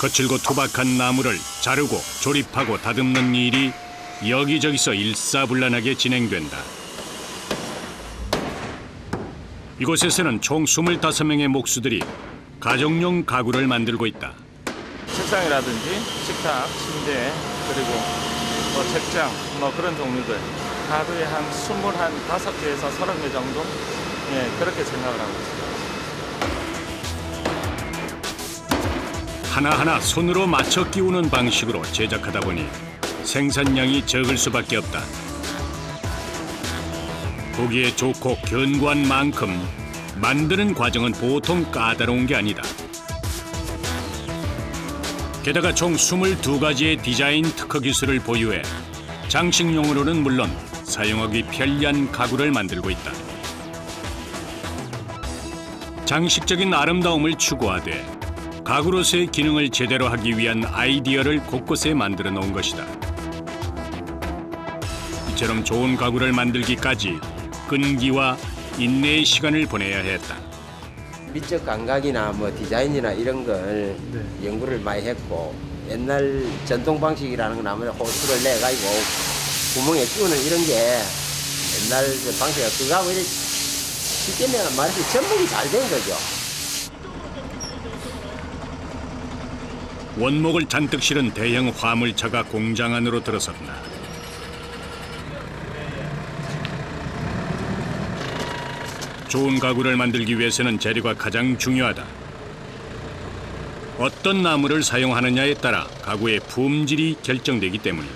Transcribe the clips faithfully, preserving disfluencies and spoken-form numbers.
거칠고 투박한 나무를 자르고 조립하고 다듬는 일이 여기저기서 일사불란하게 진행된다. 이곳에서는 총 스물다섯 명의 목수들이 가정용 가구를 만들고 있다. 책상이라든지 식탁, 침대, 그리고 뭐 책장, 뭐 그런 종류들 하루에 한 스물다섯 개에서 서른 개 정도, 예, 그렇게 생각을 하고 있습니다. 하나하나 손으로 맞춰 끼우는 방식으로 제작하다 보니 생산량이 적을 수밖에 없다. 보기에 좋고 견고한 만큼 만드는 과정은 보통 까다로운 게 아니다. 게다가 총 스물두 가지의 디자인 특허 기술을 보유해 장식용으로는 물론 사용하기 편리한 가구를 만들고 있다. 장식적인 아름다움을 추구하되 가구로서의 기능을 제대로 하기 위한 아이디어를 곳곳에 만들어 놓은 것이다. 이처럼 좋은 가구를 만들기까지 끈기와 인내의 시간을 보내야 했다. 미적 감각이나 뭐 디자인이나 이런 걸 네. 연구를 많이 했고, 옛날 전통 방식이라는 건 아무래도 호스를 내 가지고 구멍에 끼우는 이런 게 옛날 방식이라 그거하고 이렇게 쉽게 말해서 전복이 잘 된 거죠. 원목을 잔뜩 실은 대형 화물차가 공장 안으로 들어섰다. 좋은 가구를 만들기 위해서는 재료가 가장 중요하다. 어떤 나무를 사용하느냐에 따라 가구의 품질이 결정되기 때문이다.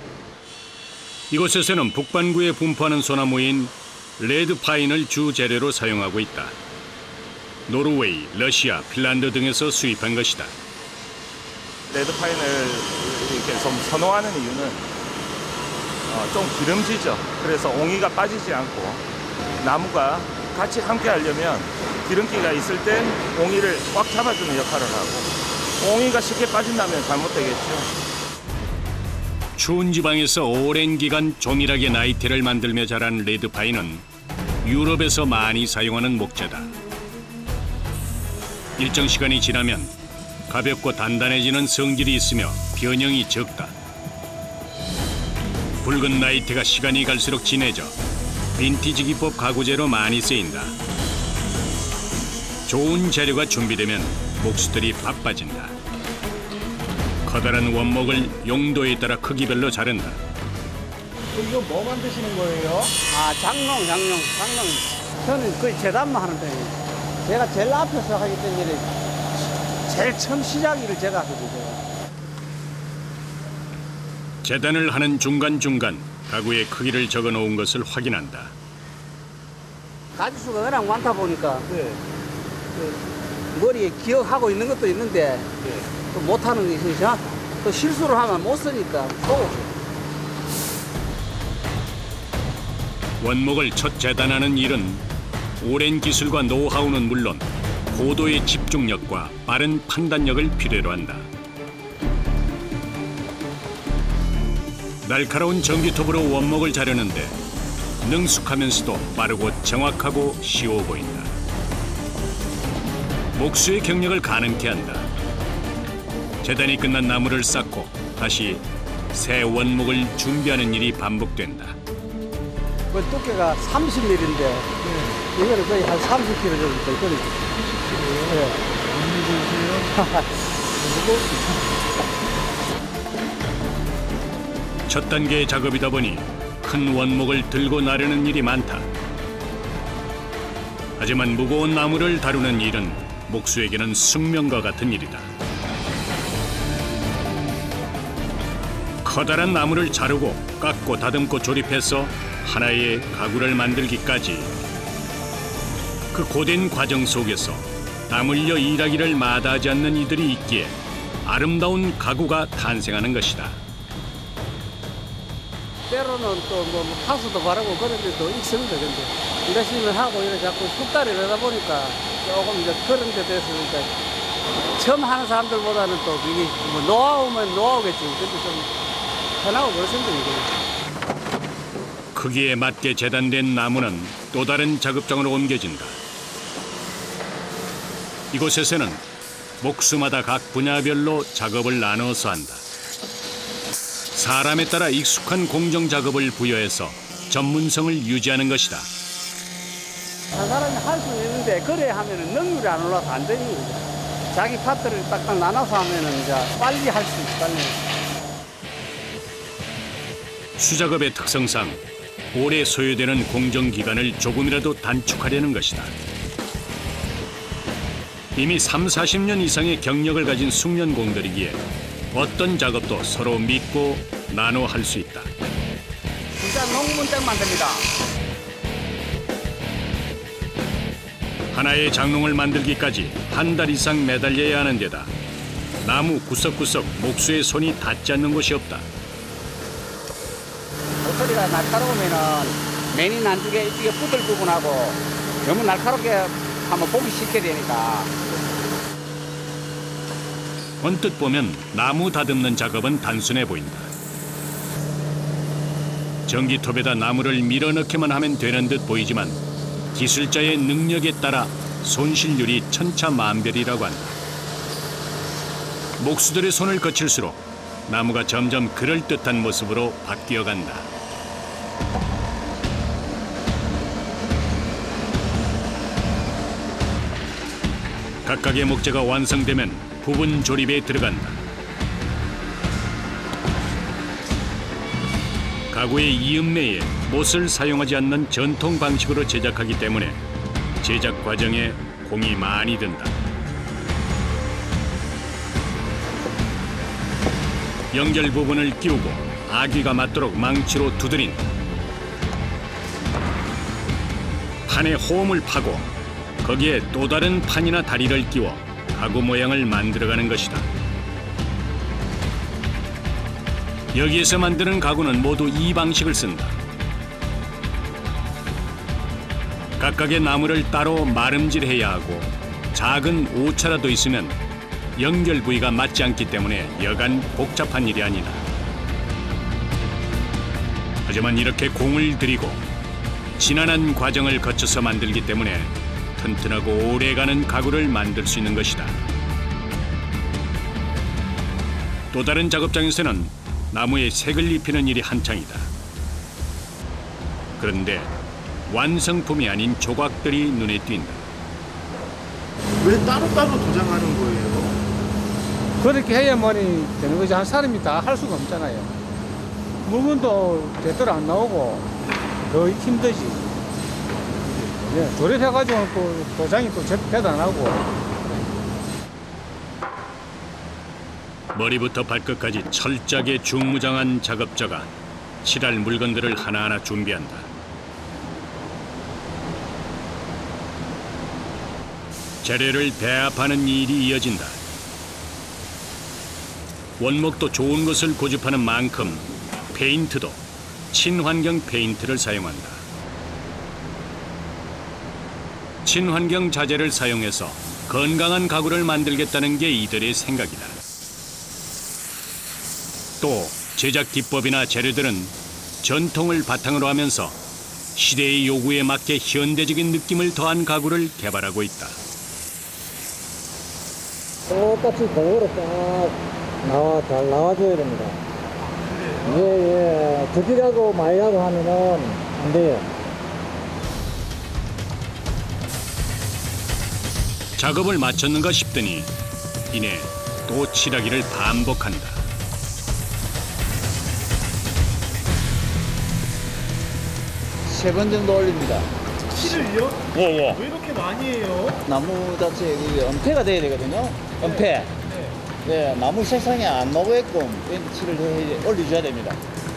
이곳에서는 북반구에 분포하는 소나무인 레드파인을 주 재료로 사용하고 있다. 노르웨이, 러시아, 핀란드 등에서 수입한 것이다. 레드파인을 이렇게 좀 선호하는 이유는 어, 좀 기름지죠. 그래서 옹이가 빠지지 않고 나무가 같이 함께 하려면 기름기가 있을 때 옹이를 꽉 잡아주는 역할을 하고, 옹이가 쉽게 빠진다면 잘못되겠죠. 추운 지방에서 오랜 기간 조밀하게 나이테를 만들며 자란 레드파인은 유럽에서 많이 사용하는 목재다. 일정 시간이 지나면 가볍고 단단해지는 성질이 있으며 변형이 적다. 붉은 나이테가 시간이 갈수록 진해져 빈티지 기법 가구재로 많이 쓰인다. 좋은 재료가 준비되면 목수들이 바빠진다. 커다란 원목을 용도에 따라 크기별로 자른다. 이거 뭐 만드시는 거예요? 아, 장롱, 장롱, 장롱. 저는 거의 재단만 하는 편이에요. 제가 제일 앞에서 하기 때문에 제일 처음 시작일을 제가 하거든요. 재단을 하는 중간중간 가구의 크기를 적어놓은 것을 확인한다. 가지수가 워낙 많다 보니까 네. 그 머리에 기억하고 있는 것도 있는데 네. 또 못하는 게 있으니까 또 실수를 하면 못 쓰니까 또 원목을 첫 재단하는 일은 오랜 기술과 노하우는 물론 고도의 집중력과 빠른 판단력을 필요로 한다. 날카로운 전기톱으로 원목을 자르는데 능숙하면서도 빠르고 정확하고 쉬워 보인다. 목수의 경력을 가능케 한다. 재단이 끝난 나무를 쌓고 다시 새 원목을 준비하는 일이 반복된다. 그 두께가 삼십 밀리미터인데 네. 이거는 거의 한 삼십 킬로그램 정도 되거든요. 삼십 킬로그램요? 네. 무거우세요? 첫 단계의 작업이다 보니 큰 원목을 들고 나르는 일이 많다. 하지만 무거운 나무를 다루는 일은 목수에게는 숙명과 같은 일이다. 커다란 나무를 자르고 깎고 다듬고 조립해서 하나의 가구를 만들기까지 그 고된 과정 속에서 땀 흘려 일하기를 마다하지 않는 이들이 있기에 아름다운 가구가 탄생하는 것이다. 때로는 또 뭐 파스도 바르고 그런데 또 익습니다. 근데 열심히 하고 이래 자꾸 숙달이 되다 보니까 조금 이제 그런 데 돼서 그러니까 처음 하는 사람들보다는 또 이게 뭐 노하우면 노하우겠지. 근데 좀 편하고 그렇습니다. 이게. 크기에 맞게 재단된 나무는 또 다른 작업장으로 옮겨진다. 이곳에서는 목수마다 각 분야별로 작업을 나눠서 한다. 사람에 따라 익숙한 공정 작업을 부여해서 전문성을 유지하는 것이다. 한 사람이 할 수 있는데 그래 하면은 능률이 안 올라서 안 되는 거죠. 자기 파트를 딱딱 나눠서 하면은 이제 빨리 할 수 있어, 빨리. 수작업의 특성상 오래 소요되는 공정 기간을 조금이라도 단축하려는 것이다. 이미 삼, 사십 년 이상의 경력을 가진 숙련공들이기에 어떤 작업도 서로 믿고 나눠 할 수 있다. 진짜 농문장 만듭니다. 하나의 장롱을 만들기까지 한 달 이상 매달려야 하는 데다 나무 구석구석 목수의 손이 닿지 않는 곳이 없다. 모서리가 날카로우면은 맨이 난중에 이게 부들 부분하고 너무 날카롭게 하면 보기 쉽게 되니까. 언뜻 보면 나무 다듬는 작업은 단순해 보인다. 전기톱에다 나무를 밀어넣기만 하면 되는 듯 보이지만 기술자의 능력에 따라 손실률이 천차만별이라고 한다. 목수들의 손을 거칠수록 나무가 점점 그럴듯한 모습으로 바뀌어간다. 각각의 목재가 완성되면 부분 조립에 들어간다. 가구의 이음매에 못을 사용하지 않는 전통 방식으로 제작하기 때문에 제작 과정에 공이 많이 든다. 연결 부분을 끼우고 아귀가 맞도록 망치로 두드린 판에 호음을 파고 거기에 또 다른 판이나 다리를 끼워 가구 모양을 만들어가는 것이다. 여기에서 만드는 가구는 모두 이 방식을 쓴다. 각각의 나무를 따로 마름질해야 하고 작은 오차라도 있으면 연결 부위가 맞지 않기 때문에 여간 복잡한 일이 아니다. 하지만 이렇게 공을 들이고 지난한 과정을 거쳐서 만들기 때문에 튼튼하고 오래가는 가구를 만들 수 있는 것이다. 또 다른 작업장에서는 나무에 색을 입히는 일이 한창이다. 그런데 완성품이 아닌 조각들이 눈에 띈다. 왜 따로따로 도장하는 거예요? 그렇게 해야만이 되는 거지. 한 사람이 다 할 수가 없잖아요. 물건도 제대로 안 나오고 더 힘들지. 네, 조립해가지고 또 도장이 또 제대로 안 하고. 머리부터 발끝까지 철저하게 중무장한 작업자가 칠할 물건들을 하나하나 준비한다. 재료를 배합하는 일이 이어진다. 원목도 좋은 것을 고집하는 만큼 페인트도 친환경 페인트를 사용한다. 친환경 자재를 사용해서 건강한 가구를 만들겠다는 게 이들의 생각이다. 또 제작 기법이나 재료들은 전통을 바탕으로 하면서 시대의 요구에 맞게 현대적인 느낌을 더한 가구를 개발하고 있다. 똑같이 골고루 딱 나와, 잘 나와줘야 됩니다. 예, 예. 적기라고 많이 하고 하면은 안 돼요. 작업을 마쳤는가 싶더니 이내 또 칠하기를 반복한다. 세 번 정도 올립니다. 칠을요? 예, 예. 왜 이렇게 많이 해요? 나무 자체에 그 엄폐가 돼야 되거든요. 엄폐. 네. 네, 나무 색상이 안 나오게끔 페인트칠을 해 올려줘야 됩니다.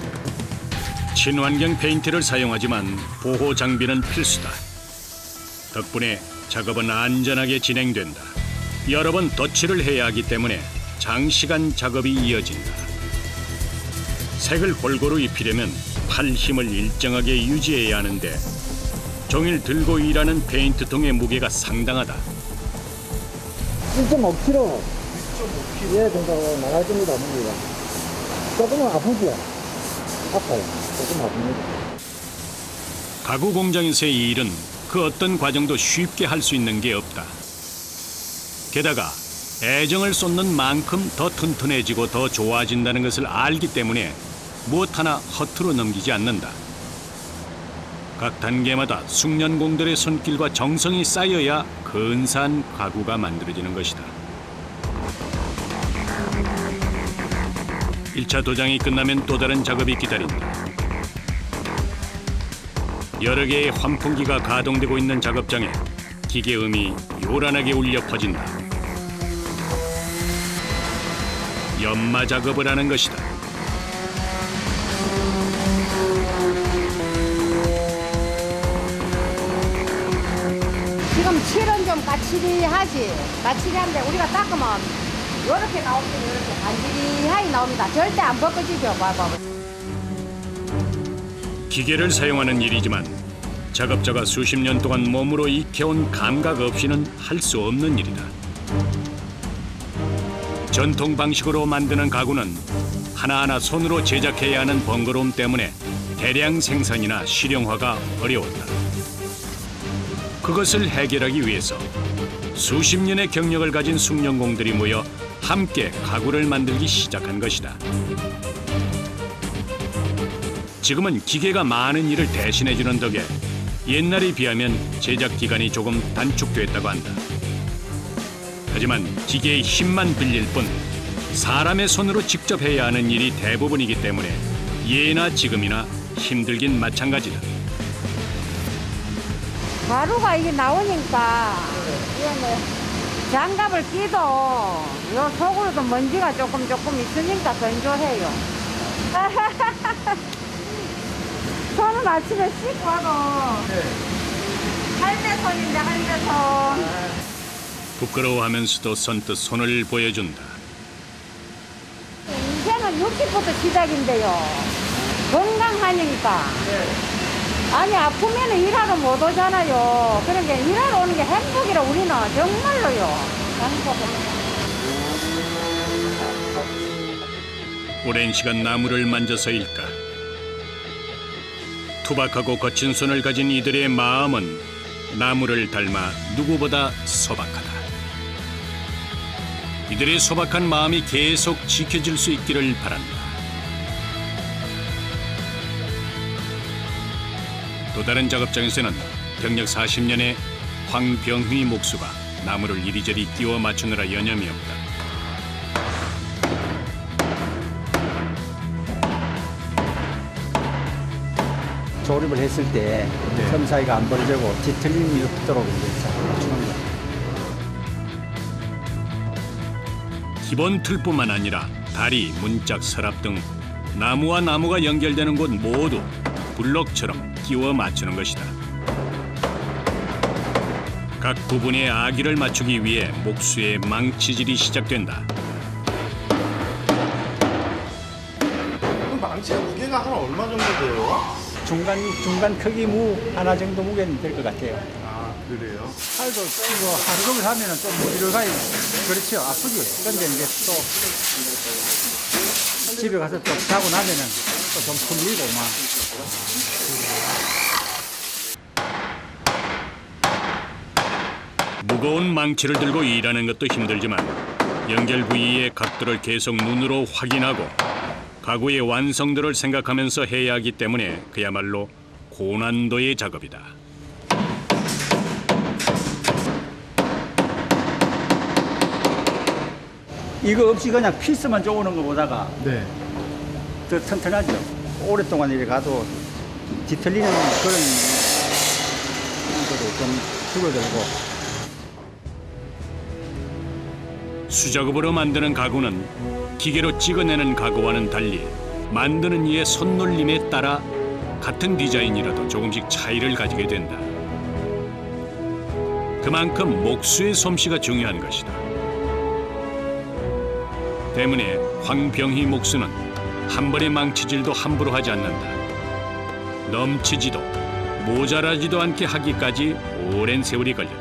친환경 페인트를 사용하지만 보호 장비는 필수다. 덕분에 작업은 안전하게 진행된다. 여러 번 덧칠을 해야 하기 때문에 장시간 작업이 이어진다. 색을 골고루 입히려면 팔 힘을 일정하게 유지해야 하는데 종일 들고 일하는 페인트통의 무게가 상당하다. 일 점 오 킬로그램. 예, 정도 나갈 정도 나옵니다. 조금은 아프죠? 아파요. 조금 아픕니다. 가구 공장에서의 일은 그 어떤 과정도 쉽게 할 수 있는 게 없다. 게다가 애정을 쏟는 만큼 더 튼튼해지고 더 좋아진다는 것을 알기 때문에 무엇 하나 허투루 넘기지 않는다. 각 단계마다 숙련공들의 손길과 정성이 쌓여야 근사한 가구가 만들어지는 것이다. 일 차 도장이 끝나면 또 다른 작업이 기다린다. 여러 개의 환풍기가 가동되고 있는 작업장에 기계음이 요란하게 울려 퍼진다. 연마 작업을 하는 것이다. 지금 칠은 좀 까칠하지. 까칠한데 우리가 닦으면 이렇게 나옵니다. 이렇게 반지하게 나옵니다. 절대 안 벗겨지죠. 봐봐. 기계를 사용하는 일이지만 작업자가 수십 년 동안 몸으로 익혀온 감각 없이는 할 수 없는 일이다. 전통 방식으로 만드는 가구는 하나하나 손으로 제작해야 하는 번거로움 때문에 대량 생산이나 실용화가 어려웠다. 그것을 해결하기 위해서 수십 년의 경력을 가진 숙련공들이 모여 함께 가구를 만들기 시작한 것이다. 지금은 기계가 많은 일을 대신해주는 덕에 옛날에 비하면 제작 기간이 조금 단축됐다고 한다. 하지만 기계의 힘만 빌릴 뿐 사람의 손으로 직접 해야 하는 일이 대부분이기 때문에 예나 지금이나 힘들긴 마찬가지다. 가루가 이게 나오니까 이거는 장갑을 끼도 요 속으로도 먼지가 조금 조금 있으니까 건조해요. 저는 아침에 씻고 와도 할매 손인데 할매 손. 부끄러워하면서도 선뜻 손을 보여준다. 이제는 육십부터 시작인데요. 건강하니까. 아니 아프면 일하러 못 오잖아요. 그러니까 일하러 오는 게 행복이라 우리는 정말로요. 행복은. 오랜 시간 나무를 만져서일까. 투박하고 거친 손을 가진 이들의 마음은 나무를 닮아 누구보다 소박하다. 이들의 소박한 마음이 계속 지켜질 수 있기를 바란다. 또 다른 작업장에서는 경력 사십 년의 황병휘 목수가 나무를 이리저리 끼워 맞추느라 여념이 없다. 조립을 했을 때 틈 사이가 안 벌어지고 뒤틀림이 없도록 이제 잘 맞추는 거예요. 기본 틀뿐만 아니라 다리, 문짝, 서랍 등 나무와 나무가 연결되는 곳 모두 블럭처럼 끼워 맞추는 것이다. 각 부분의 아기를 맞추기 위해 목수의 망치질이 시작된다. 그럼 망치의 무게가 한 얼마 정도 돼요? 중간 중간 크기 무 하나 정도 무게는 될 것 같아요. 아 그래요? 팔도 이거 하루 종일 하면은 좀 들어가요. 그렇죠, 아프지. 그런데 이제 또 집에 가서 좀 자고 나면은 또 좀 풀리고 막. 무거운 망치를 들고 일하는 것도 힘들지만 연결 부위의 각도를 계속 눈으로 확인하고 가구의 완성도를 생각하면서 해야 하기 때문에 그야말로 고난도의 작업이다. 이거 없이 그냥 피스만 쪼는 것보다가 네. 더 튼튼하죠. 오랫동안 이렇게 가도 뒤틀리는 그런 것도 좀 줄어들고. 수작업으로 만드는 가구는 기계로 찍어내는 가구와는 달리 만드는 이의 손놀림에 따라 같은 디자인이라도 조금씩 차이를 가지게 된다. 그만큼 목수의 솜씨가 중요한 것이다. 때문에 황병희 목수는 한 번의 망치질도 함부로 하지 않는다. 넘치지도 모자라지도 않게 하기까지 오랜 세월이 걸렸다.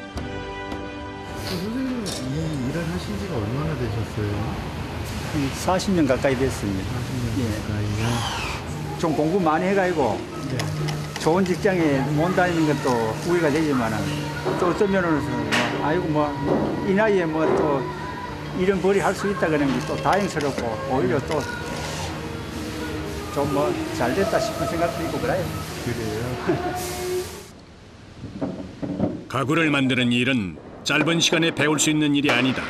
선생님 이 일을 하신 지가 얼마나 되셨어요? 한 사십 년 가까이 됐습니다. 사십 년 예. 가까이요? 좀 공부 많이 해가지고 네. 좋은 직장에 못 다니는 것도 후회가 되지만은 또 어떤 면으로서는 뭐 아이고 뭐 이 나이에 뭐 또 이런 벌이 할 수 있다 그러는 게 또 다행스럽고 오히려 또 좀 뭐 잘 됐다 싶은 생각도 있고 그래요. 그래요? 가구를 만드는 일은 짧은 시간에 배울 수 있는 일이 아니다.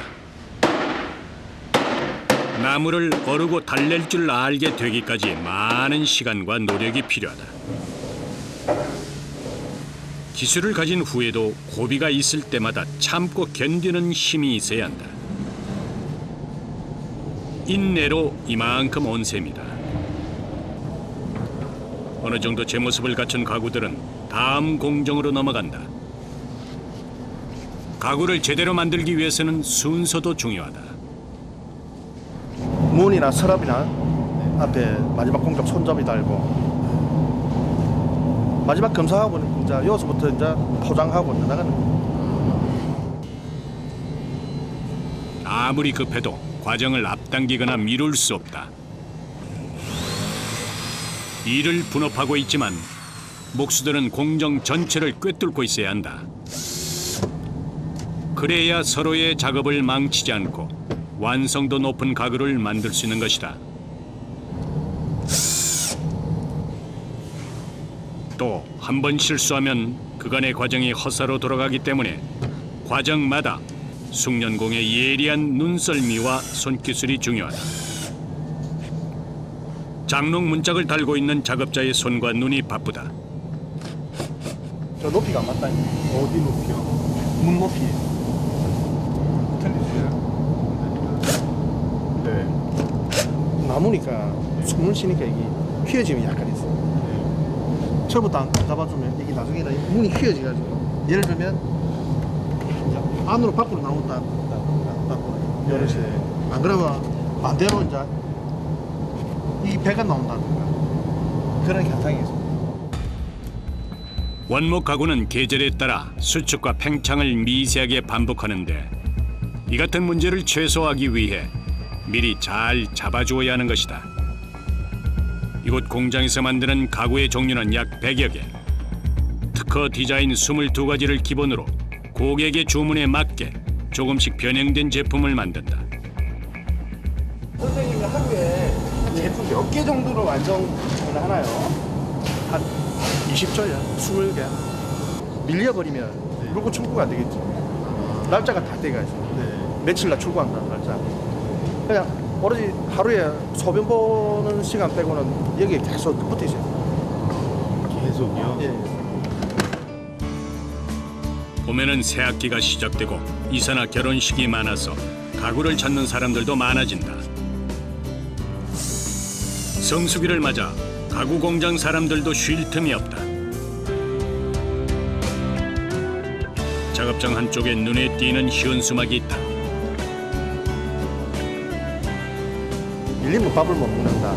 나무를 어르고 달랠 줄 알게 되기까지 많은 시간과 노력이 필요하다. 기술을 가진 후에도 고비가 있을 때마다 참고 견디는 힘이 있어야 한다. 인내로 이만큼 온 셈이다. 어느 정도 제 모습을 갖춘 가구들은 다음 공정으로 넘어간다. 가구를 제대로 만들기 위해서는 순서도 중요하다. 문이나 서랍이나 앞에 마지막 공작 손잡이 달고 마지막 검사하고 이제 여기서부터 이제 포장하고 나가는 거예요. 아무리 급해도 과정을 앞당기거나 미룰 수 없다. 일을 분업하고 있지만 목수들은 공정 전체를 꿰뚫고 있어야 한다. 그래야 서로의 작업을 망치지 않고 완성도 높은 가구를 만들 수 있는 것이다. 또 한 번 실수하면 그간의 과정이 헛사로 돌아가기 때문에 과정마다 숙련공의 예리한 눈썰미와 손기술이 중요하다. 장롱 문짝을 달고 있는 작업자의 손과 눈이 바쁘다. 저 높이가 안 맞다. 어디 높이요? 문 높이. 틀리세요? 네. 나무니까 숨을 쉬니까 이게 휘어짐이 약간 있어. 처음부터 안 잡아주면 이게 나중에 문이 휘어져가지고 예를 들면 안으로 밖으로 나온다. 이렇게. 안 그러면 반대로 이제 이 배가 나온다든가 그런 현상이 있어. 원목 가구는 계절에 따라 수축과 팽창을 미세하게 반복하는데 이 같은 문제를 최소화하기 위해 미리 잘 잡아주어야 하는 것이다. 이곳 공장에서 만드는 가구의 종류는 약 백여 개. 특허 디자인 스물두 가지를 기본으로 고객의 주문에 맞게 조금씩 변형된 제품을 만든다. 선생님이 하루에 제품 몇 개 정도로 완성을 하나요? 한 이십 조야, 이십 개. 밀려버리면 네. 물고 출고가 안 되겠지. 날짜가 다 돼가지고 네. 며칠날 출고한다는 날짜. 그냥 오로지 하루에 소변 보는 시간 빼고는 여기에 계속 붙어 있어요. 계속이요? 예. 봄에는 새학기가 시작되고 이사나 결혼식이 많아서 가구를 찾는 사람들도 많아진다. 성수기를 맞아 가구 공장 사람들도 쉴 틈이 없다. 작업장 한쪽에 눈에 띄는 현수막이 있다. 밀리면 밥을 못 먹는다.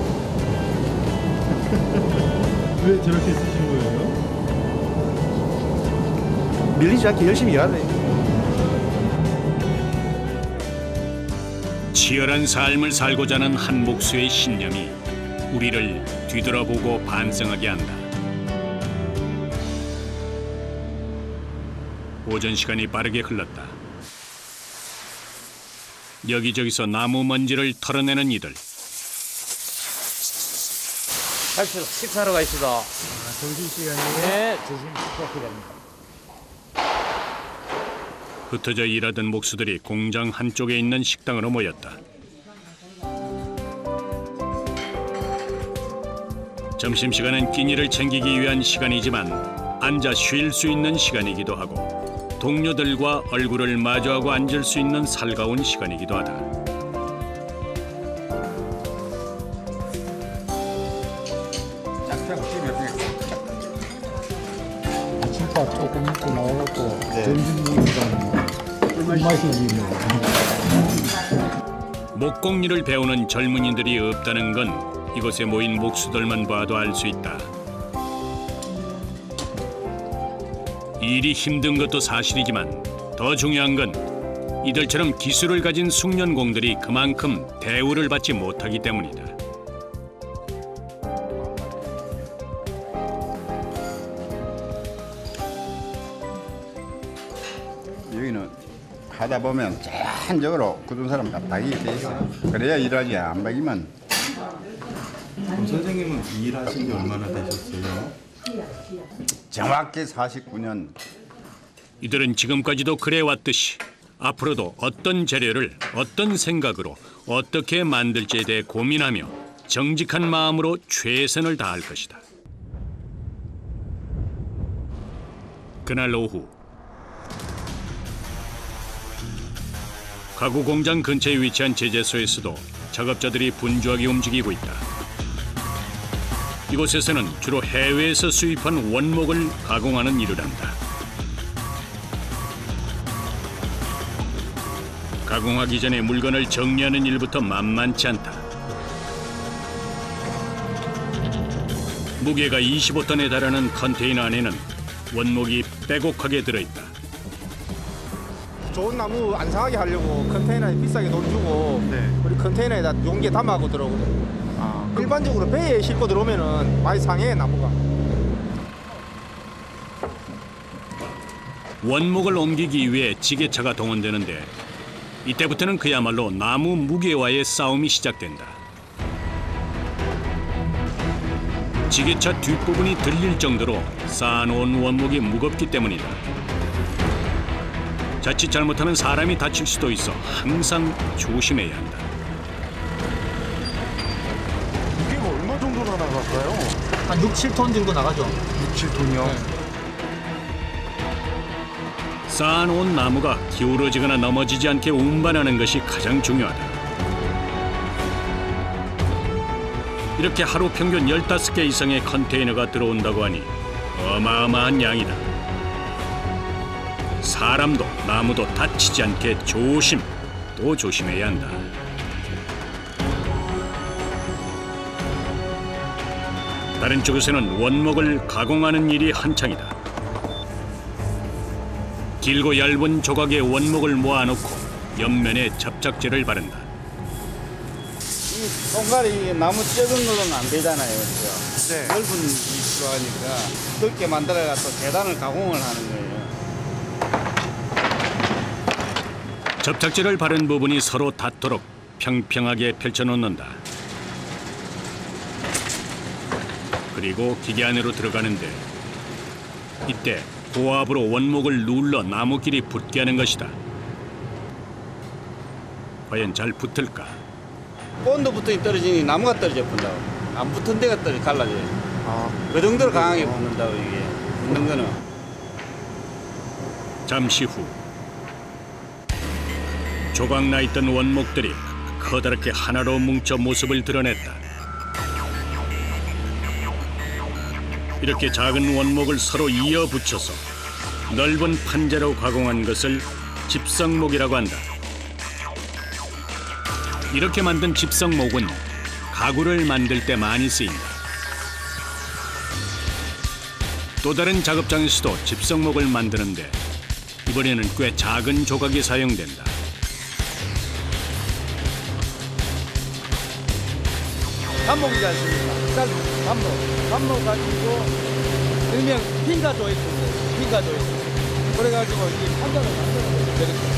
왜 저렇게 쓰신 거예요? 밀리지 않게 열심히 일하네. 치열한 삶을 살고자 하는 한 목수의 신념이 우리를 뒤돌아보고 반성하게 한다. 오전 시간이 빠르게 흘렀다. 여기저기서 나무 먼지를 털어내는 이들. 갈수록 식사하러 가시다. 아, 점심시간이에요? 네, 점심 식사 시간입니다. 흩어져 일하던 목수들이 공장 한쪽에 있는 식당으로 모였다. 점심시간은 끼니를 챙기기 위한 시간이지만 앉아 쉴 수 있는 시간이기도 하고 동료들과 얼굴을 마주하고 앉을 수 있는 살가운 시간이기도 하다. 아침밥 조금 먹고 나와갖고 점심 먹으니까 꿀맛이 있네요. 목공일을 배우는 젊은이들이 없다는 건 이곳에 모인 목수들만 봐도 알 수 있다. 일이 힘든 것도 사실이지만 더 중요한 건 이들처럼 기술을 가진 숙련공들이 그만큼 대우를 받지 못하기 때문이다. 여기는 하다 보면 제한적으로 굳은 사람 다 박이게 돼 있어요. 그래야 일하지. 안 박이면. 권 선생님은 일하신 지 얼마나 되셨어요? 정확히 사십구 년. 이들은 지금까지도 그래왔듯이 앞으로도 어떤 재료를 어떤 생각으로 어떻게 만들지에 대해 고민하며 정직한 마음으로 최선을 다할 것이다. 그날 오후 가구 공장 근처에 위치한 제재소에서도 작업자들이 분주하게 움직이고 있다. 이곳에서는 주로 해외에서 수입한 원목을 가공하는 일을 한다. 가공하기 전에 물건을 정리하는 일부터 만만치 않다. 무게가 이십오 톤에 달하는 컨테이너 안에는 원목이 빼곡하게 들어있다. 좋은 나무 안 상하게 하려고 컨테이너에 비싸게 돈 주고 우리 컨테이너에다 용기에 담아고 들어오거든요. 아, 일반적으로 배에 싣고 들어오면은 많이 상해 나무가. 원목을 옮기기 위해 지게차가 동원되는데 이때부터는 그야말로 나무 무게와의 싸움이 시작된다. 지게차 뒷부분이 들릴 정도로 쌓아놓은 원목이 무겁기 때문이다. 자칫 잘못하면 사람이 다칠 수도 있어 항상 조심해야 한다. 무게가 얼마 정도나 나갈까요? 한 육, 칠 톤 정도 나가죠. 육, 칠 톤이요? 네. 쌓아놓은 나무가 기울어지거나 넘어지지 않게 운반하는 것이 가장 중요하다. 이렇게 하루 평균 열다섯 개 이상의 컨테이너가 들어온다고 하니 어마어마한 양이다. 사람도 나무도 다치지 않게 조심 또 조심해야 한다. 다른 쪽에서는 원목을 가공하는 일이 한창이다. 길고 얇은 조각의 원목을 모아놓고 옆면에 접착제를 바른다. 이 손갈이 나무 적은 거는 안 되잖아요. 그렇죠? 네. 넓은 위치로 하니까 넓게 만들어서 계단을 가공을 하는 거예요. 접착제를 바른 부분이 서로 닿도록 평평하게 펼쳐놓는다. 그리고 기계 안으로 들어가는데 이때 고압으로 원목을 눌러 나무끼리 붙게 하는 것이다. 과연 잘 붙을까? 본드 부터이 떨어지니 나무가 떨어져 본다고. 안 붙은 데가 떨어져 갈라져요. 아, 그 정도로 강하게 붙는다고 이게. 붙는 거는. 잠시 후 조각나 있던 원목들이 커다랗게 하나로 뭉쳐 모습을 드러냈다. 이렇게 작은 원목을 서로 이어 붙여서 넓은 판재로 가공한 것을 집성목이라고 한다. 이렇게 만든 집성목은 가구를 만들 때 많이 쓰인다. 또 다른 작업장에서도 집성목을 만드는데 이번에는 꽤 작은 조각이 사용된다. 단목이지 않습니까? 짧은 단목. 단목 가지고 일명 핀가 조인트인데, 핀가 조인트. 그래가지고 이 판자를 만드는 거예요.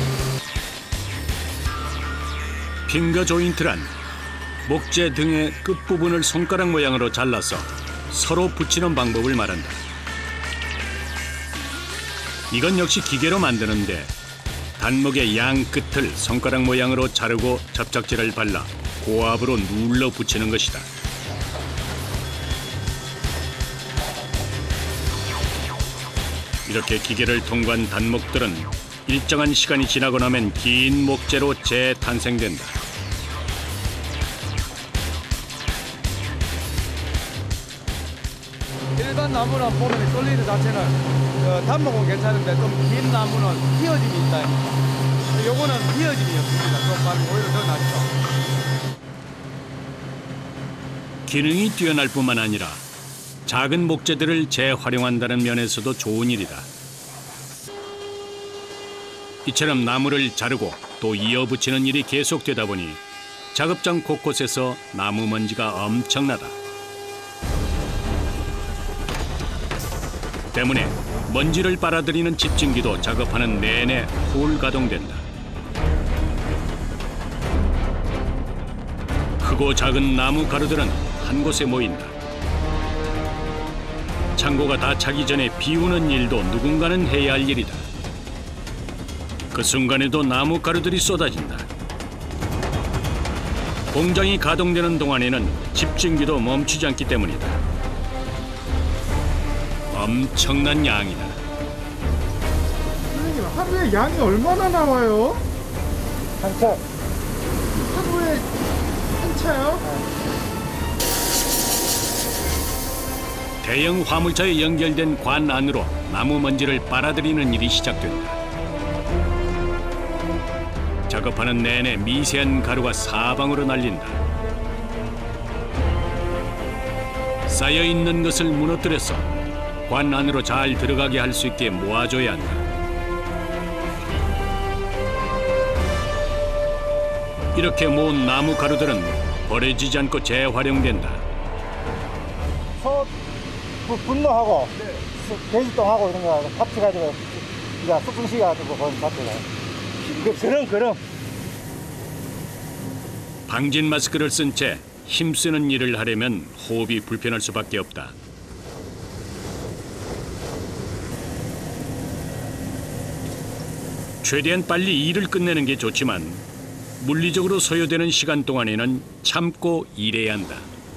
핑거 조인트란 목재 등의 끝부분을 손가락 모양으로 잘라서 서로 붙이는 방법을 말한다. 이건 역시 기계로 만드는데 단목의 양 끝을 손가락 모양으로 자르고 접착제를 발라 고압으로 눌러 붙이는 것이다. 이렇게 기계를 통과한 단목들은 일정한 시간이 지나고 나면 긴 목재로 재탄생된다. 일반 나무는 보면 솔리드 자체는 어, 단목은 괜찮은데 좀 긴 나무는 휘어짐이 있다. 요거는 휘어짐이 없습니다. 좀 말고 오히려 더 낫죠. 기능이 뛰어날 뿐만 아니라 작은 목재들을 재활용한다는 면에서도 좋은 일이다. 이처럼 나무를 자르고 또 이어붙이는 일이 계속되다 보니 작업장 곳곳에서 나무 먼지가 엄청나다. 때문에 먼지를 빨아들이는 집진기도 작업하는 내내 홀 가동된다. 크고 작은 나무 가루들은 한 곳에 모인다. 창고가 다 차기 전에 비우는 일도 누군가는 해야 할 일이다. 그 순간에도 나무 가루들이 쏟아진다. 공장이 가동되는 동안에는 집진기도 멈추지 않기 때문이다. 엄청난 양이다. 선생님, 하루에 양이 얼마나 나와요? 한 차. 하루에 한 차요? 대형 화물차에 연결된 관 안으로 나무 먼지를 빨아들이는 일이 시작된다. 작업하는 내내 미세한 가루가 사방으로 날린다. 쌓여있는 것을 무너뜨려서 관 안으로 잘 들어가게 할 수 있게 모아줘야 한다. 이렇게 모은 나무 가루들은 버려지지 않고 재활용된다. 소 부- 분노하고 돼지똥하고 이런 거 합쳐가지고 이제 쑥쑥시가지고 그건 잡혀요. 그 그럼 그럼. 방진 마스크를 쓴 채 힘쓰는 일을 하려면 호흡이 불편할 수밖에 없다. 최대한 빨리 일을 끝내는 게 좋지만 물리적으로 소요되는 시간 동안에는 참고 일해야 한다.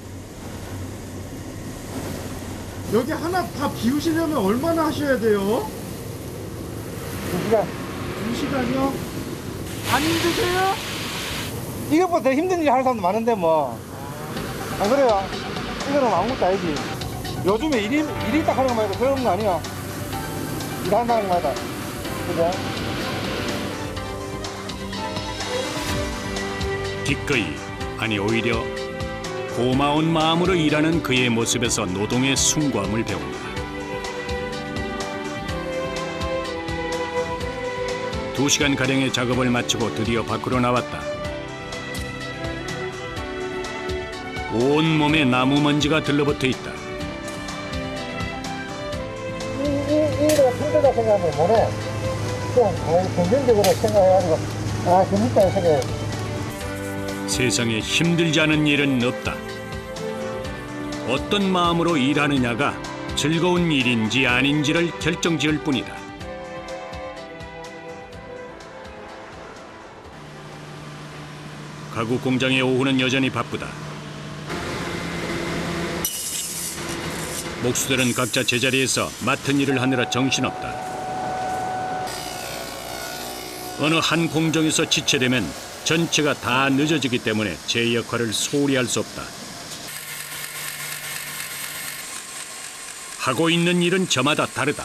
여기 하나 다 비우시려면 얼마나 하셔야 돼요? 두 시간. 두 시간이요? 안 힘드세요? 이것보다 더 힘든 일 하는 사람도 많은데 뭐. 안 그래요? 이거는 아무것도 아니지. 요즘에 일이, 일이 딱 하는 거 말고 그런 거 아니야. 일한다는 거다. 그죠? 기꺼이, 아니 오히려 고마운 마음으로 일하는 그의 모습에서 노동의 숭고함을 배운다. 두 시간가량의 작업을 마치고 드디어 밖으로 나왔다. 온몸에 나무 먼지가 들러붙어 있다. 이, 이, 이가 힘들다 생각하면 뭐래? 좀 긍정적으로 생각해가지고, 아, 재밌다 생각해. 세상에 힘들지 않은 일은 없다. 어떤 마음으로 일하느냐가 즐거운 일인지 아닌지를 결정지을 뿐이다. 가구 공장의 오후는 여전히 바쁘다. 목수들은 각자 제자리에서 맡은 일을 하느라 정신없다. 어느 한 공정에서 지체되면 전체가 다 늦어지기 때문에 제 역할을 소홀히 할 수 없다. 하고 있는 일은 저마다 다르다.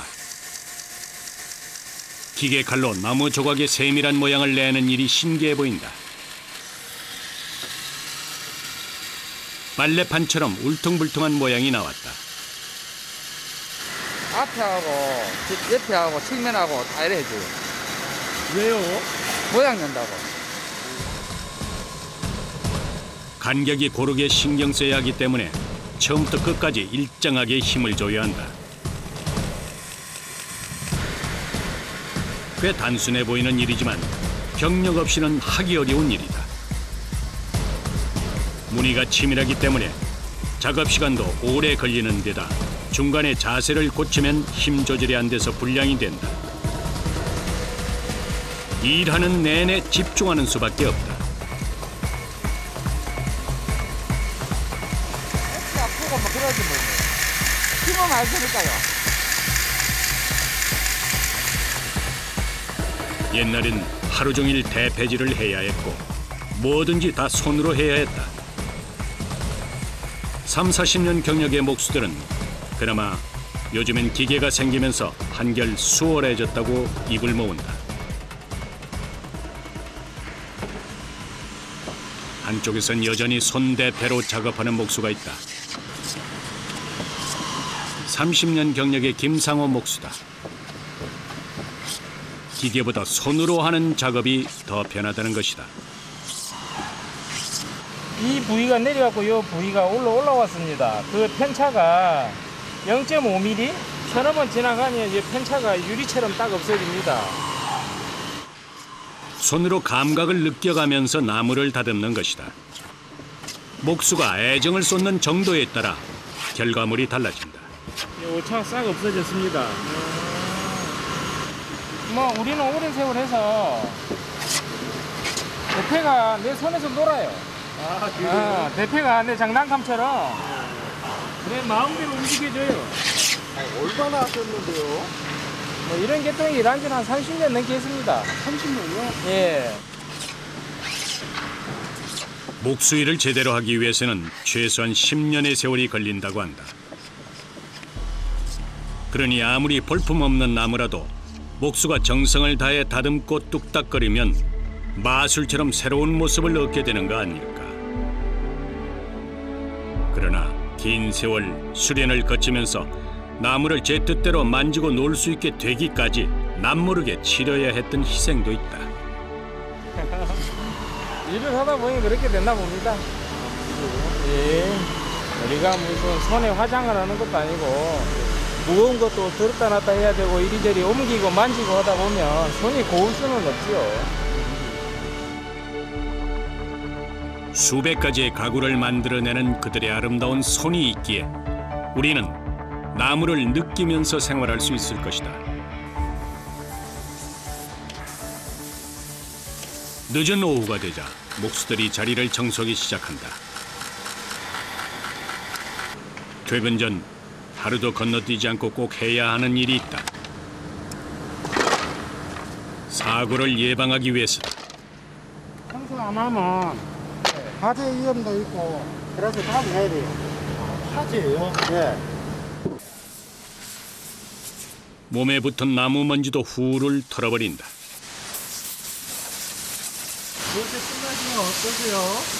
기계 칼로 나무 조각의 세밀한 모양을 내는 일이 신기해 보인다. 빨래판처럼 울퉁불퉁한 모양이 나왔다. 앞에하고 옆에하고 측면하고 다 이래 해줘요. 왜요? 모양 nen다고. 간격이 고르게 신경 써야 하기 때문에 처음부터 끝까지 일정하게 힘을 줘야 한다. 꽤 단순해 보이는 일이지만 경력 없이는 하기 어려운 일이다. 무늬가 치밀하기 때문에 작업 시간도 오래 걸리는 데다 중간에 자세를 고치면 힘 조절이 안 돼서 불량이 된다. 일하는 내내 집중하는 수밖에 없다. 아프고 뭐 그러지 뭐. 힘은 안 쓰니까요. 옛날엔 하루 종일 대패질을 해야 했고 뭐든지 다 손으로 해야 했다. 삼사십 년 경력의 목수들은 그나마 요즘엔 기계가 생기면서 한결 수월해졌다고 입을 모은다. 한쪽에선 여전히 손대패로 작업하는 목수가 있다. 삼십 년 경력의 김상호 목수다. 기계보다 손으로 하는 작업이 더 편하다는 것이다. 이 부위가 내려갖고 이 부위가 올라 올라왔습니다. 그 편차가 영 점 오 밀리미터 서너 번 지나가면 이제 편차가 유리처럼 딱 없어집니다. 손으로 감각을 느껴가면서 나무를 다듬는 것이다. 목수가 애정을 쏟는 정도에 따라 결과물이 달라진다. 오차가 싹 없어졌습니다. 뭐 우리는 오랜 세월 해서 대패가 내 손에서 놀아요. 아, 그래요? 아, 대패가 내 장난감처럼 내 마음대로 움직여줘요. 아, 얼마나 하셨는데요? 뭐 이런 계통이 일한 지는 한 삼십 년 넘게 했습니다. 삼십 년이요? 예. 목수 일을 제대로 하기 위해서는 최소한 십 년의 세월이 걸린다고 한다. 그러니 아무리 볼품없는 나무라도 목수가 정성을 다해 다듬고 뚝딱거리면 마술처럼 새로운 모습을 얻게 되는 거 아닐까. 그러나 긴 세월 수련을 거치면서 나무를 제 뜻대로 만지고 놀 수 있게 되기까지 남모르게 치러야 했던 희생도 있다. 일을 하다 보니 그렇게 됐나 봅니다. 예. 우리가 무슨 손에 화장을 하는 것도 아니고 무거운 것도 들었다 놨다 해야 되고 이리저리 옮기고 만지고 하다 보면 손이 고울 수는 없지요. 수백 가지의 가구를 만들어내는 그들의 아름다운 손이 있기에 우리는 나무를 느끼면서 생활할 수 있을 것이다. 늦은 오후가 되자 목수들이 자리를 청소하기 시작한다. 퇴근 전 하루도 건너뛰지 않고 꼭 해야 하는 일이 있다. 사고를 예방하기 위해서다. 청소 안 하면 화재 위험도 있고 그래서 다시 해야 돼요. 화재예요? 네. 몸에 붙은 나무 먼지도 후를 털어버린다. 이렇게 끝나시면 어떠세요?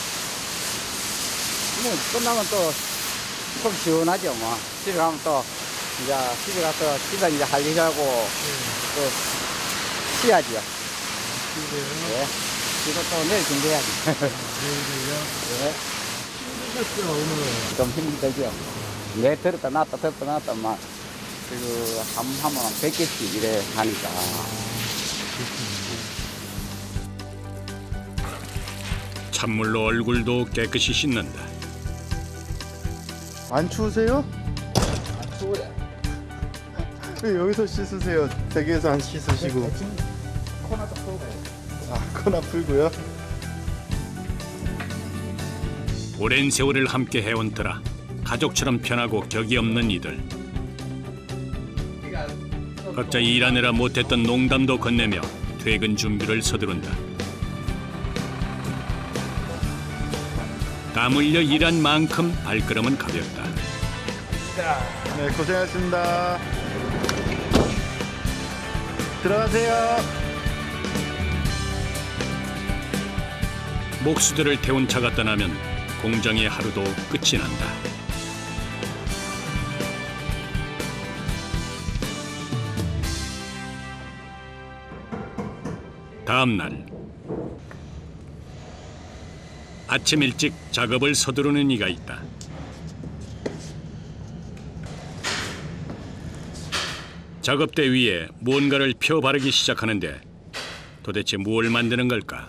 뭐 끝나면 또 속 시원하죠. 뭐 집에 가면 또 이제 집에 가서 집에 이제 할 일 하고 또 쉬야죠. 네. 그리고 또 내일 준비해야지. 내일이요? 네. 힘드셨죠 오늘? 좀 힘들죠. 내 들었다 놨다 들었다 놨다 막 그 한 하면 백 개씩 이래 하니까. 찬물로 얼굴도 깨끗이 씻는다. 안 추우세요? 안 추워요. 왜 여기서 씻으세요? 댁에서 안 씻으시고. 코나도 풀고. 아, 코나 풀고요? 오랜 세월을 함께 해온 터라 가족처럼 편하고 격이 없는 이들. 각자 일하느라 못했던 농담도 건네며 퇴근 준비를 서두른다. 땀 흘려 일한 만큼 발걸음은 가볍다. 네, 고생하셨습니다. 들어가세요. 목수들을 태운 차가 떠나면 공장의 하루도 끝이 난다. 다음 날 아침 일찍 작업을 서두르는 이가 있다. 작업대 위에 무언가를 펴 바르기 시작하는데 도대체 무엇을 만드는 걸까?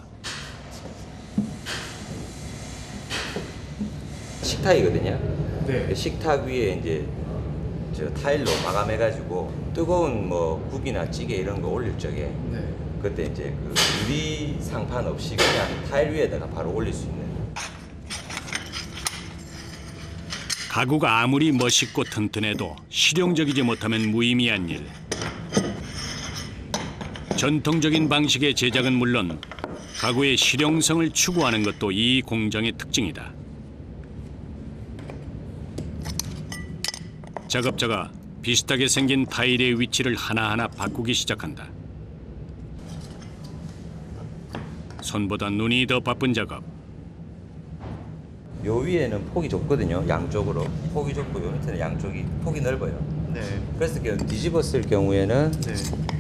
식탁이거든요. 네. 식탁 위에 이제 저 타일로 마감해가지고 뜨거운 뭐 국이나 찌개 이런 거 올릴 적에 네. 그때 이제 그 유리 상판 없이 그냥 타일 위에다가 바로 올릴 수 있는. 가구가 아무리 멋있고 튼튼해도 실용적이지 못하면 무의미한 일. 전통적인 방식의 제작은 물론 가구의 실용성을 추구하는 것도 이 공장의 특징이다. 작업자가 비슷하게 생긴 타일의 위치를 하나하나 바꾸기 시작한다. 손보다 눈이 더 바쁜 작업. 요 위에는 폭이 좁거든요. 양쪽으로 폭이 좁고 요 밑에는 양쪽이 폭이 넓어요. 네. 그래서 이렇게 뒤집었을 경우에는 네.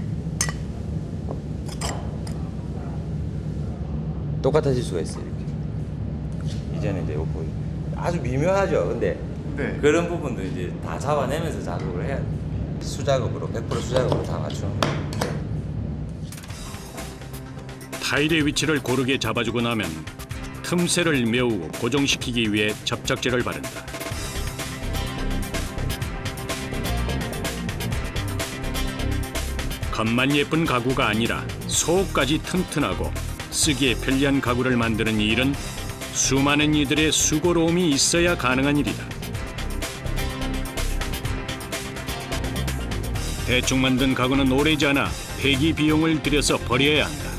똑같아질 수가 있어요. 이렇게. 이제는 이제 요 아주 미묘하죠. 근데 네. 그런 부분도 이제 다 잡아내면서 작업을 해야 돼요. 수작업으로 백 퍼센트 수작업으로 다 맞추는 거예요. 타일의 위치를 고르게 잡아주고 나면 틈새를 메우고 고정시키기 위해 접착제를 바른다. 겉만 예쁜 가구가 아니라 속까지 튼튼하고 쓰기에 편리한 가구를 만드는 이 일은 수많은 이들의 수고로움이 있어야 가능한 일이다. 대충 만든 가구는 오래지 않아 폐기 비용을 들여서 버려야 한다.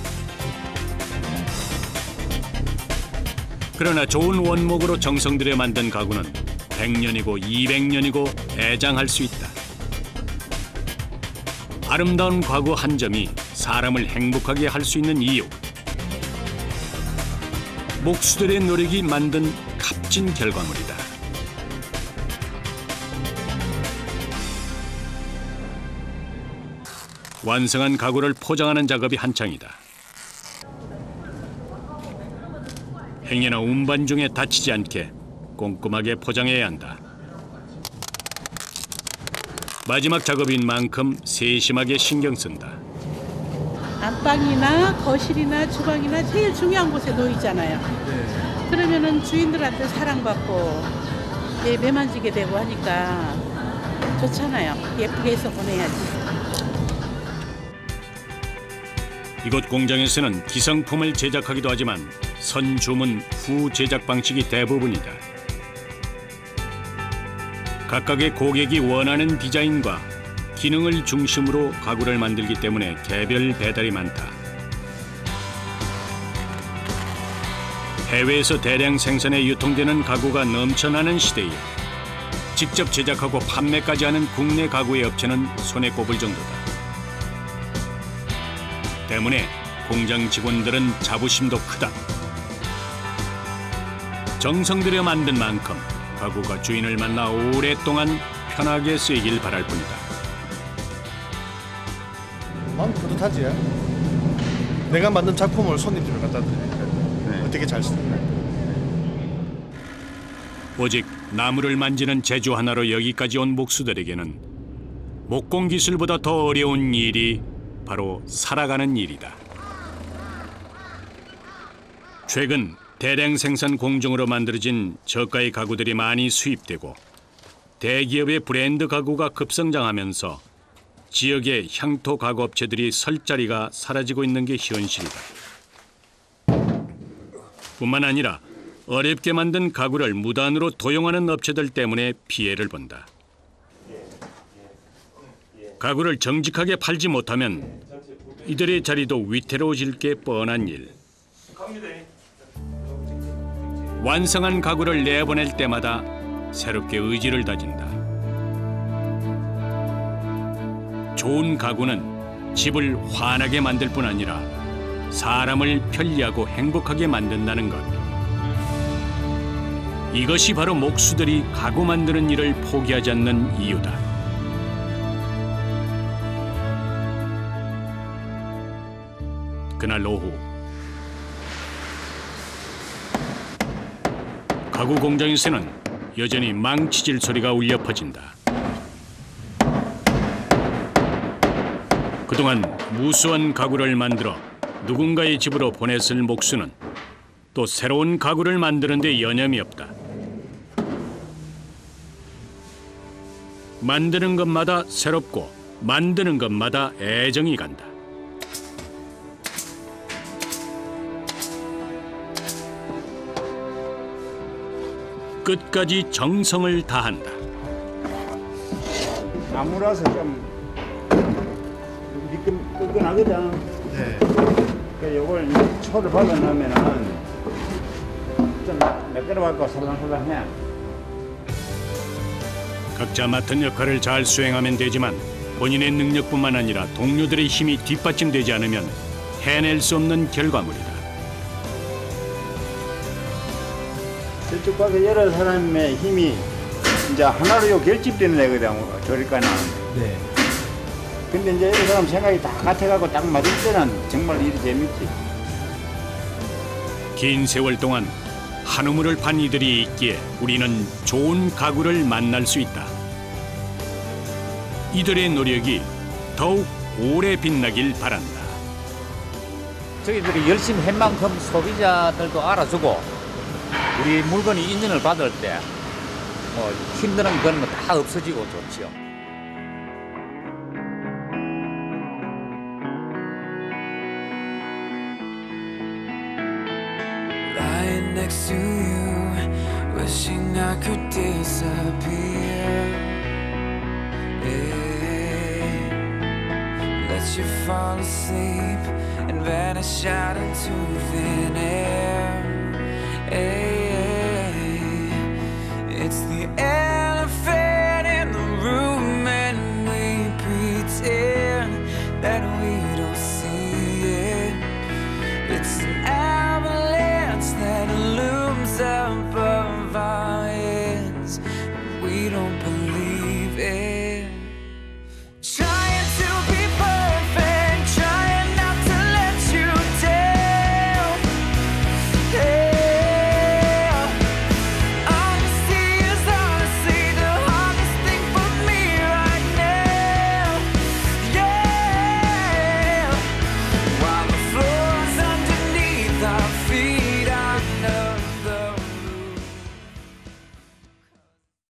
그러나 좋은 원목으로 정성 들여 만든 가구는 백 년이고 이백 년이고 애장할 수 있다. 아름다운 가구 한 점이 사람을 행복하게 할 수 있는 이유. 목수들의 노력이 만든 값진 결과물이다. 완성한 가구를 포장하는 작업이 한창이다. 행여나 운반 중에 다치지 않게 꼼꼼하게 포장해야 한다. 마지막 작업인 만큼 세심하게 신경 쓴다. 안방이나 거실이나 주방이나 제일 중요한 곳에 놓이잖아요. 네. 그러면은 주인들한테 사랑받고 예, 매만지게 되고 하니까 좋잖아요. 예쁘게 해서 보내야지. 이곳 공장에서는 기성품을 제작하기도 하지만 선주문 후 제작 방식이 대부분이다. 각각의 고객이 원하는 디자인과 기능을 중심으로 가구를 만들기 때문에 개별 배달이 많다. 해외에서 대량 생산해 유통되는 가구가 넘쳐나는 시대에 직접 제작하고 판매까지 하는 국내 가구의 업체는 손에 꼽을 정도다. 때문에 공장 직원들은 자부심도 크다. 정성 들여 만든 만큼 가구가 주인을 만나 오랫동안 편하게 쓰이길 바랄 뿐이다. 마음 뿌듯하지? 내가 만든 작품을 손님들을 갖다 드리니까 네. 어떻게 잘 쓰나? 오직 나무를 만지는 재주 하나로 여기까지 온 목수들에게는 목공 기술보다 더 어려운 일이 바로 살아가는 일이다. 최근 대량 생산 공정으로 만들어진 저가의 가구들이 많이 수입되고 대기업의 브랜드 가구가 급성장하면서 지역의 향토 가구 업체들이 설 자리가 사라지고 있는 게 현실이다. 뿐만 아니라 어렵게 만든 가구를 무단으로 도용하는 업체들 때문에 피해를 본다. 가구를 정직하게 팔지 못하면 이들의 자리도 위태로워질 게 뻔한 일. 완성한 가구를 내보낼 때마다 새롭게 의지를 다진다. 좋은 가구는 집을 환하게 만들 뿐 아니라 사람을 편리하고 행복하게 만든다는 것. 이것이 바로 목수들이 가구 만드는 일을 포기하지 않는 이유다. 그날 오후 가구 공장에서는 여전히 망치질 소리가 울려 퍼진다. 그동안 무수한 가구를 만들어 누군가의 집으로 보냈을 목수는 또 새로운 가구를 만드는 데 여념이 없다. 만드는 것마다 새롭고 만드는 것마다 애정이 간다. 끝까지 정성을 다한다. 나무라서 좀 미끈미끈하거든. 네. 그 요걸 초를 발라놓으면은 좀 매끄러워갖고 살랑살랑해. 각자 맡은 역할을 잘 수행하면 되지만 본인의 능력뿐만 아니라 동료들의 힘이 뒷받침되지 않으면 해낼 수 없는 결과물이다. 저쪽 가서 여러 사람의 힘이 이제 하나로 요 결집되는 애거든, 조립가는. 네. 근데 이제 여러 사람 생각이 다 같아가고 딱 맞을 때는 정말 일이 재밌지. 긴 세월 동안 한우물을 판 이들이 있기에 우리는 좋은 가구를 만날 수 있다. 이들의 노력이 더욱 오래 빛나길 바란다. 저희들이 열심히 한 만큼 소비자들도 알아주고 우리 물건이 인증을 받을 때 뭐 힘든 그런 거 다 없어지고 좋지요. Lying next to you, wishing I could disappear. Yeah. Let you fall asleep and vanish out into thin air. Yeah. It's the elephant in the room and we pretend that we don't see it. It's an avalanche that looms above our heads. We don't believe it. Trying to be perfect, trying not to let you down. Yeah. Honesty is honestly the hardest thing for me right now. Yeah. While the floor's underneath our feet.